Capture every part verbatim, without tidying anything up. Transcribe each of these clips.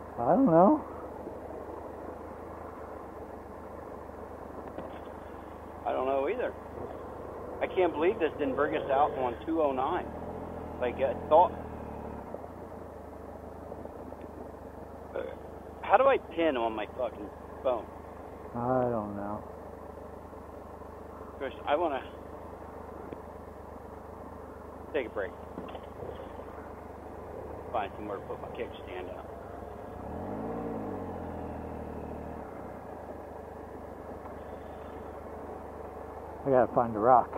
I don't know. I don't know either. I can't believe this didn't bring us out on two oh nine. Like I thought. Uh, how do I pin on my fucking phone? I don't know. Chris, I want to take a break. Find somewhere to put my kickstand out. I gotta find a rock.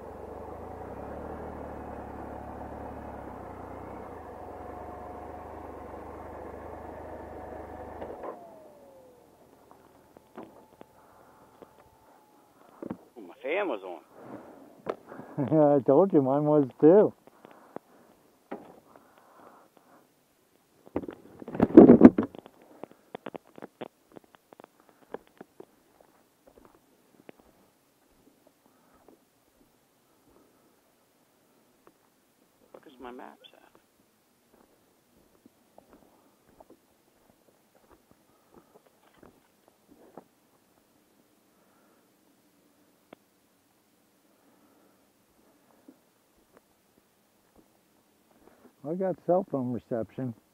Oh, my fan was on. Yeah, I told you mine was too. Where's my maps at? I got cell phone reception.